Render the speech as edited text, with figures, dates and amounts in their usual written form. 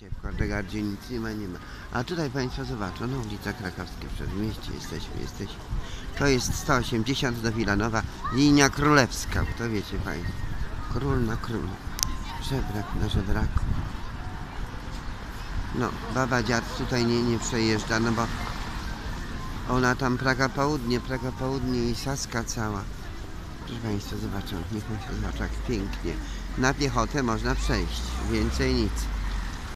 Widzicie, w Kordegardzie nic nie ma. A tutaj Państwo zobaczą, no ulica Krakowskie, w Przedmieście jesteśmy. To jest 180 do Wilanowa, linia królewska, to wiecie Państwo. Król na królu, żebrak na żebraku. No, baba dziad tutaj nie przejeżdża, no bo ona tam Praga Południe i Saska cała. Proszę Państwa, zobaczą, niech Państwo zobaczą, jak pięknie. Na piechotę można przejść, więcej nic.